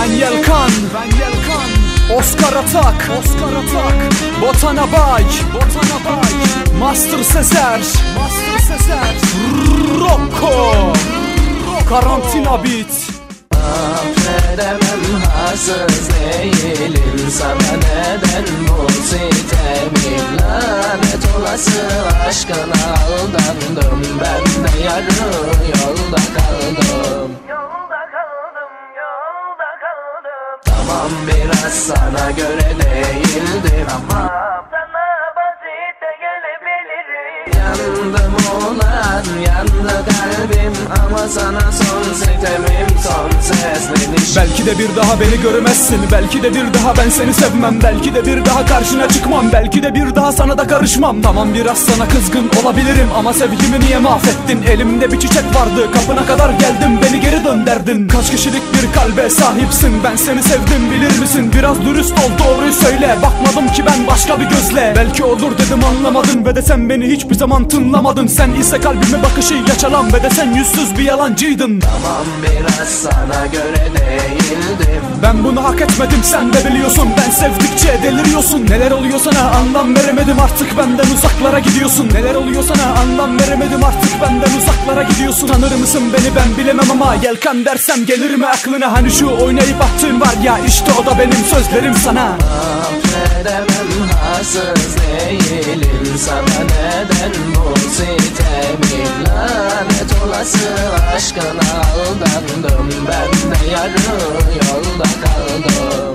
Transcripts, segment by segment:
Ben Yelkan, Oscar Atak, Botan Abay, Master Sezer, Rocco, Karantina Beat. Affedemem, haksız değilim, sana neden bu sitemim? Lanet olası aşkına aldandım, ben de yarı yolda kaldım. Tamam, biraz sana göre değildim ama sana basit de gelebilirim. Yandım ulan, yandı kalbim ama sana son sitemim, son seslenişim. Belki de bir daha beni görmezsin, belki de bir daha ben seni sevmem, belki de bir daha karşına çıkmam, belki de bir daha sana da karışmam. Tamam, biraz sana kızgın olabilirim ama sevgimi niye mahvettin? Elimde bir çiçek vardı, kapına kadar geldim, beni geri dönderdin. Kaç kişilik bir kalbe sahipsin, ben seni sevdim bilir misin? Biraz dürüst ol, doğruyu söyle, bakmadım ki ben başka bir gözle. Belki olur dedim, anlamadın ve de sen beni hiçbir zaman tınlamadın. Sen ise kalbime bakışı yaşalan ve de sen yüzsüz bir yalancıydın. Tamam, biraz sana göre değildim. Ben bunu hak etmedim, sen de biliyorsun. Ben sevdikçe deliriyorsun. Neler oluyor sana anlam veremedim, artık benden uzaklara gidiyorsun. Neler oluyor sana anlam veremedim, artık benden uzaklara gidiyorsun. Tanır mısın beni ben bilemem ama Yelkan dersem gelir mi aklına? Hani şu oynayıp attığın var ya, işte o da benim sözlerim sana. Affedemem, haksız değilim, sana neden bu sitemim? Lanet olası aşkına aldandım, ben de yarı yolda kaldım.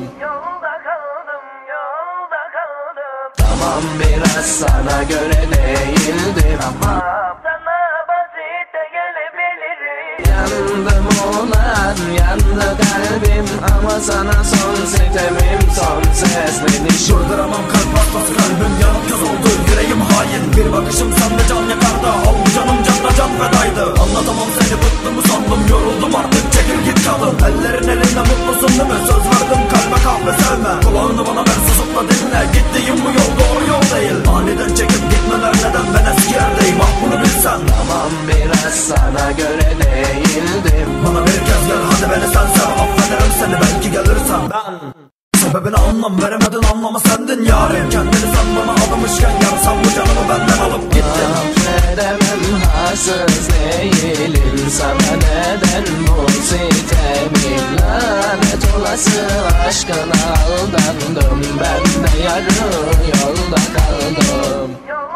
Tamam, biraz sana göre değildim ama sana basit de gelebilirim. Yandım ulan, yandı kalbim ama sana son sitemim, son seslenişim. Durduramam kalp hastası, kalbim yanıp kız oldu, yüreğim hain. Bir bakışım sende can yakardı, al bu canım canla can fedaydı. Anlatamam seni, bıktım sandım, yoruldum artık, çekil git kadın. Ellerin elinde mutlusun değil mi? Söz verdim kalbe, kahve sevme. Kulağını bana ver, susup da dinle, gittiğim bu yol doğru yol değil. Aniden çekip gitmeler neden, ben eski yerdeyim, ah bunu bilsen. Tamam, biraz sana göre değildim. Bana bir kez gel, hadi beni sen sev, affederim seni belki gelirsen. Ben sebebine anlam veremedin, anlamı sendin yarim. Kendini sen bana adamışken yarsan bu canımı benden alıp gittin. Affedemem, haksız değilim, sana neden bu sitemim? Lanet olası aşkına aldandım, ben de yarı yolda kaldım.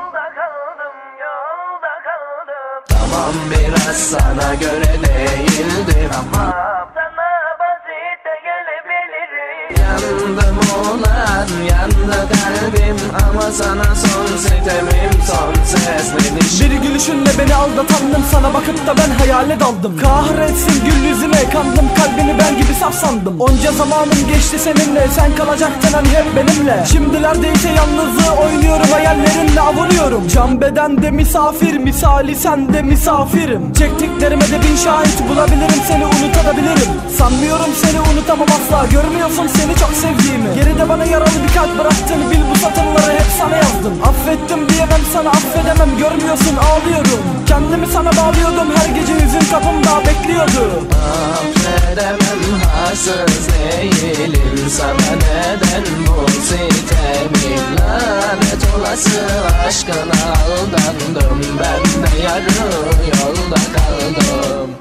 Tamam, biraz sana göre değildim ama sana basit de gelebilirim. Yandım ulan, yandı kalbim ama sana son sitemim, son seslenişim. Bir gülüşünle beni aldatandım, sana bakıp da ben hayale daldım. Kahretsin gül yüzüne, kandım kalbini ben gibi saf sandım. Onca zamanım geçti seninle, sen kalacaktın hani hep benimle. Şimdilerde ise yalnızlığı oynuyorum, hayallerimle avunuyorum. Can bedende misafir, misali sende misafirim. Çektiklerime de bin şahit bulabilirim, seni unutabilirim. Sanmıyorum seni unutamam asla, görmüyorsun seni çok sevdiğimi. Geride bana yaralı bir kalp bıraktın, bil bu satırları hep sana yazdım. Affettim diyemem sana, affedemem, görmüyorsun ağlıyorum. Kendimi sana bağlıyordum, her gece yüzün kapımda bekliyordu. Affedemem, haksız değilim, sana neden bu sitemim? Lanet olası aşkına aldandım, ben de yarı yolda kaldım.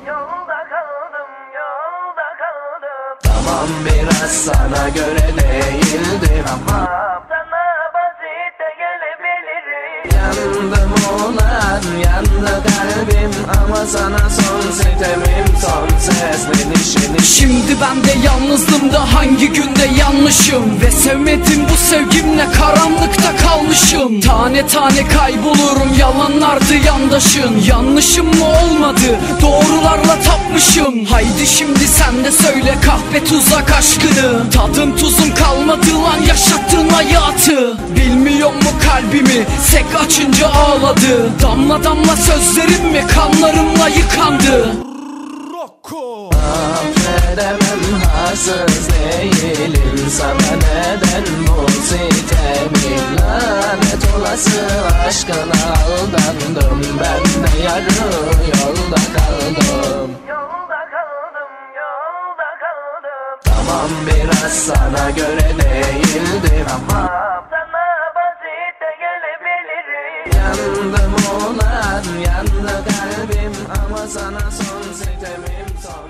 Tamam, biraz sana göre değildim ama sana basit de gelebilirim. Yandım ulan, yandı kalbim ama sana son sitemim, son seslenişim. Şimdi ben de yalnızdım da hangi günde yanlışım? Ve sevmedim bu sevgimle, karanlıkta kalmışım. Tane tane kaybolurum, yalanlardı yandaşın. Yanlışım mı olmadı, doğrularla tapmışım. Haydi şimdi sen de söyle kahpe tuzak aşkını. Tadım tuzum kalmadı lan, yaşattığın hayatı. Bilmiyor mu kalbimi, sek açınca ağladı. Damla damla sözlerim mi kanlarımla yıkandı. Affedemem, haksız değilim, sana neden bu sitemim? Lanet olası aşkına aldandım, ben de yarı yolda kaldım. Tamam biraz sana göre değildim ama Sana basit de gelebilirim. yandım ulan yandı kalbim ama sana son sitemim son